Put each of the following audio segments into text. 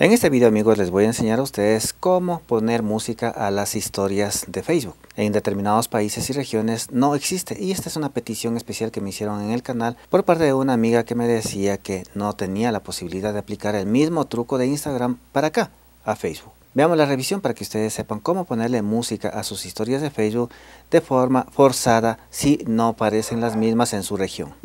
En este video, amigos, les voy a enseñar a ustedes cómo poner música a las historias de Facebook. En determinados países y regiones no existe, y esta es una petición especial que me hicieron en el canal por parte de una amiga que me decía que no tenía la posibilidad de aplicar el mismo truco de Instagram para acá, a Facebook. Veamos la revisión para que ustedes sepan cómo ponerle música a sus historias de Facebook de forma forzada si no aparecen las mismas en su región.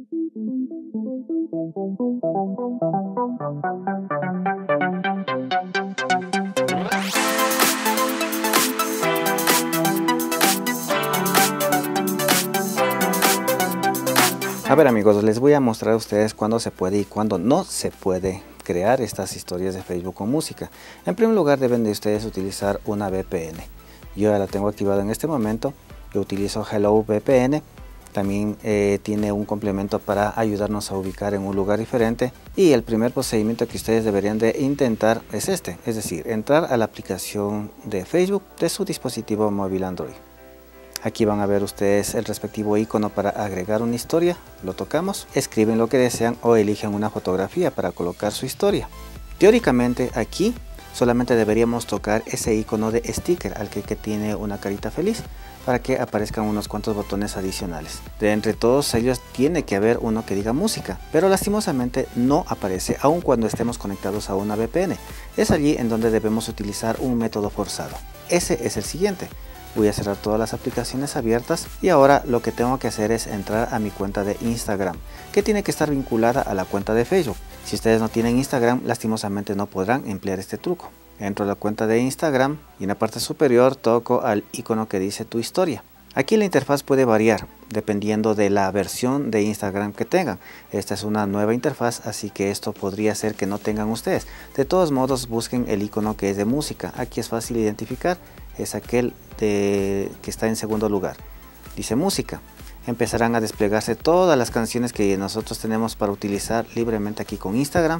A ver, amigos, les voy a mostrar a ustedes cuándo se puede y cuándo no se puede crear estas historias de Facebook con música. En primer lugar, deben de ustedes utilizar una VPN. Yo ya la tengo activada en este momento. Yo utilizo Hello VPN. También tiene un complemento para ayudarnos a ubicar en un lugar diferente. Y el primer procedimiento que ustedes deberían de intentar es este. Es decir, entrar a la aplicación de Facebook de su dispositivo móvil Android. Aquí van a ver ustedes el respectivo icono para agregar una historia, lo tocamos, escriben lo que desean o eligen una fotografía para colocar su historia. Teóricamente aquí solamente deberíamos tocar ese icono de sticker al que tiene una carita feliz para que aparezcan unos cuantos botones adicionales. De entre todos ellos tiene que haber uno que diga música, pero lastimosamente no aparece aun cuando estemos conectados a una VPN. Es allí en donde debemos utilizar un método forzado. Ese es el siguiente. Voy a cerrar todas las aplicaciones abiertas y ahora lo que tengo que hacer es entrar a mi cuenta de Instagram, que tiene que estar vinculada a la cuenta de Facebook. Si ustedes no tienen Instagram, lastimosamente no podrán emplear este truco. Entro a la cuenta de Instagram y en la parte superior toco al icono que dice tu historia. Aquí la interfaz puede variar dependiendo de la versión de Instagram que tengan. Esta es una nueva interfaz, así que esto podría ser que no tengan ustedes. De todos modos, busquen el icono que es de música. Aquí es fácil identificar, es aquel que está en segundo lugar. Dice música. Empezarán a desplegarse todas las canciones que nosotros tenemos para utilizar libremente aquí con Instagram.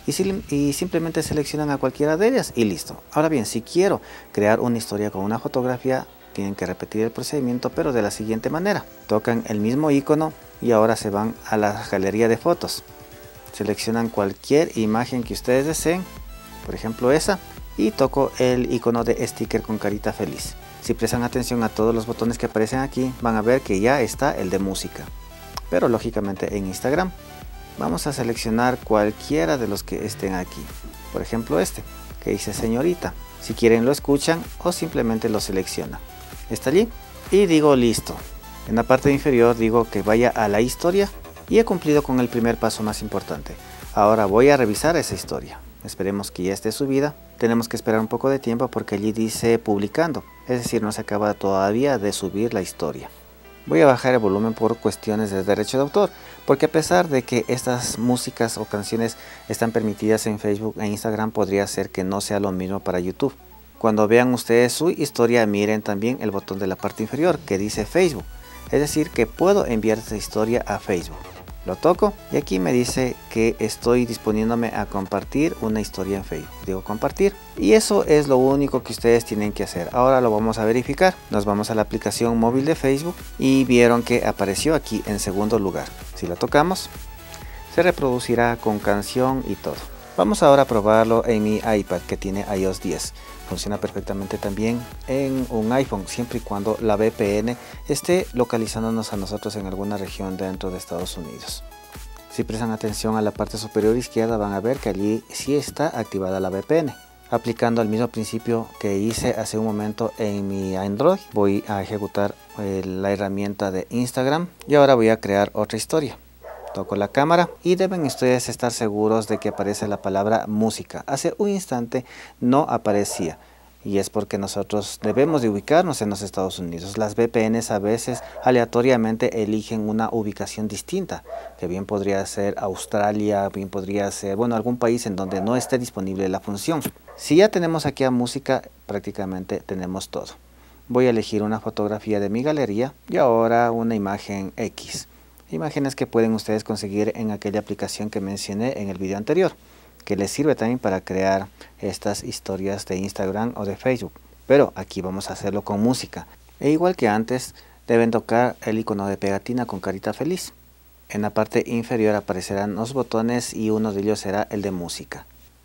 Y simplemente seleccionan a cualquiera de ellas y listo. Ahora bien, si quiero crear una historia con una fotografía, tienen que repetir el procedimiento, pero de la siguiente manera. Tocan el mismo icono y ahora se van a la galería de fotos. Seleccionan cualquier imagen que ustedes deseen, por ejemplo esa, y toco el icono de sticker con carita feliz. Si prestan atención a todos los botones que aparecen aquí, van a ver que ya está el de música. Pero lógicamente en Instagram vamos a seleccionar cualquiera de los que estén aquí. Por ejemplo este, que dice señorita. Si quieren lo escuchan o simplemente lo seleccionan. Está allí y digo listo. En la parte inferior digo que vaya a la historia y he cumplido con el primer paso más importante. Ahora voy a revisar esa historia. Esperemos que ya esté subida. Tenemos que esperar un poco de tiempo porque allí dice publicando, es decir, no se acaba todavía de subir la historia. Voy a bajar el volumen por cuestiones de derecho de autor, porque a pesar de que estas músicas o canciones están permitidas en Facebook e Instagram, podría ser que no sea lo mismo para YouTube. Cuando vean ustedes su historia, miren también el botón de la parte inferior que dice Facebook, es decir, que puedo enviar esta historia a Facebook. Lo toco y aquí me dice que estoy disponiéndome a compartir una historia en Facebook. Digo compartir y eso es lo único que ustedes tienen que hacer. Ahora lo vamos a verificar. Nos vamos a la aplicación móvil de Facebook y vieron que apareció aquí en segundo lugar. Si la tocamos, se reproducirá con canción y todo. Vamos ahora a probarlo en mi iPad que tiene iOS 10. Funciona perfectamente también en un iPhone, siempre y cuando la VPN esté localizándonos a nosotros en alguna región dentro de Estados Unidos. Si prestan atención a la parte superior izquierda van a ver que allí sí está activada la VPN. Aplicando el mismo principio que hice hace un momento en mi Android, voy a ejecutar la herramienta de Instagram y ahora voy a crear otra historia. Toco la cámara y deben ustedes estar seguros de que aparece la palabra música. Hace un instante no aparecía y es porque nosotros debemos de ubicarnos en los Estados Unidos. Las VPNs a veces aleatoriamente eligen una ubicación distinta, que bien podría ser Australia, bien podría ser, bueno, algún país en donde no esté disponible la función. Si ya tenemos aquí a música, prácticamente tenemos todo. Voy a elegir una fotografía de mi galería y ahora una imagen X. Imágenes que pueden ustedes conseguir en aquella aplicación que mencioné en el video anterior, que les sirve también para crear estas historias de Instagram o de Facebook. Pero aquí vamos a hacerlo con música. E igual que antes, deben tocar el icono de pegatina con carita feliz. En la parte inferior aparecerán los botones y uno de ellos será el de música.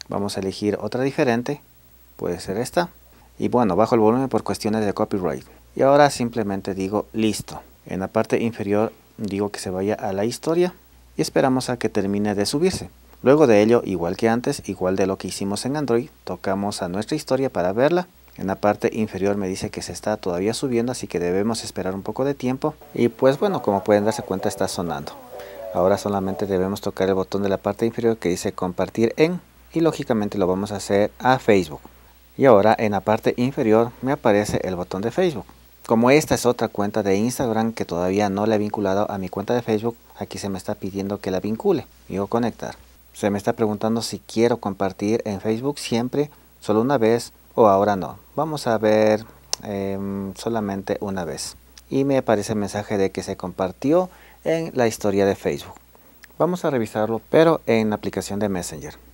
Vamos a elegir otra diferente, puede ser esta. Y bueno, bajo el volumen por cuestiones de copyright. Y ahora simplemente digo listo. En la parte inferior digo que se vaya a la historia y esperamos a que termine de subirse. Luego de ello, igual que antes, igual de lo que hicimos en Android, tocamos a nuestra historia para verla. En la parte inferior me dice que se está todavía subiendo, así que debemos esperar un poco de tiempo. Y pues bueno, como pueden darse cuenta, está sonando. Ahora solamente debemos tocar el botón de la parte inferior que dice compartir en, y lógicamente lo vamos a hacer a Facebook. Y ahora en la parte inferior me aparece el botón de Facebook. Como esta es otra cuenta de Instagram que todavía no la he vinculado a mi cuenta de Facebook, aquí se me está pidiendo que la vincule. Digo conectar. Se me está preguntando si quiero compartir en Facebook siempre, solo una vez o ahora no. Vamos a ver solamente una vez. Y me aparece el mensaje de que se compartió en la historia de Facebook. Vamos a revisarlo, pero en la aplicación de Messenger.